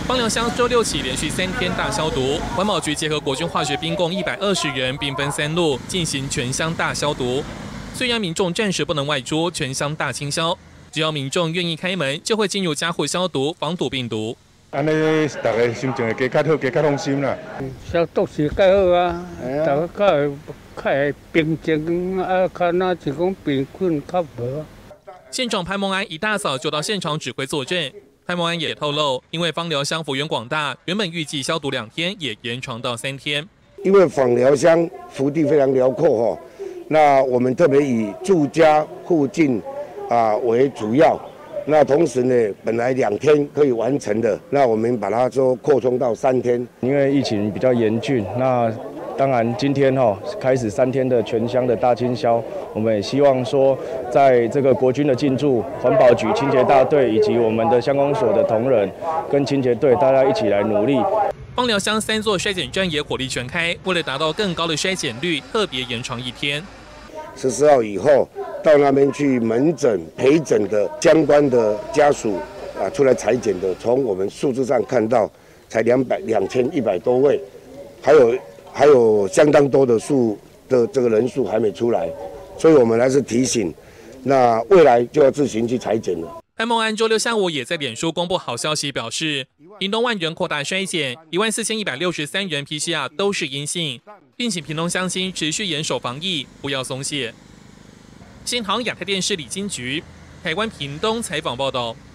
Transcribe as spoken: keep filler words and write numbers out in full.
枋寮乡周六起连续三天大消毒，环保局结合国军化学兵共一百二十人，并分三路进行全乡大消毒。虽然民众暂时不能外出，全乡大清消，只要民众愿意开门，就会进入家户消毒，防堵病毒。 安尼大家心情会加较好，加较放心啦。 消毒是较好啊，大家较会较会平静啊，较那是讲病菌较无。 县长潘孟安一大早就到现场指挥作证。潘孟安也透露，因为枋寮乡幅员广大，原本预计消毒两天，也延长到三天。 因为枋寮乡幅地非常辽阔哈，那我们特别以住家附近啊为主要，那同时呢，本来两天可以完成的，那我们把它说扩充到三天。 因为疫情比较严峻，那当然今天哈开始三天的全乡的大清消，我们也希望说，在这个国军的进驻、环保局清洁大队以及我们的乡公所的同仁跟清洁队，大家一起来努力。 枋寮乡三座筛检站也火力全开，为了达到更高的筛检率，特别延长一天。 十四号以后到那边去门诊陪诊的相关的家属啊，出来采检的，从我们数字上看到才两百两千一百多位，还有。还有相当多的数的这个人数还没出来，所以我们还是提醒，那未来就要自行去采检了。 潘孟安周六下午也在脸书公布好消息，表示屏东万人扩大筛检，一万四千一百六十三人 P C R 都是阴性，并请屏东乡亲持续严守防疫，不要松懈。新航亚太电视李金菊，台湾屏东采访报道。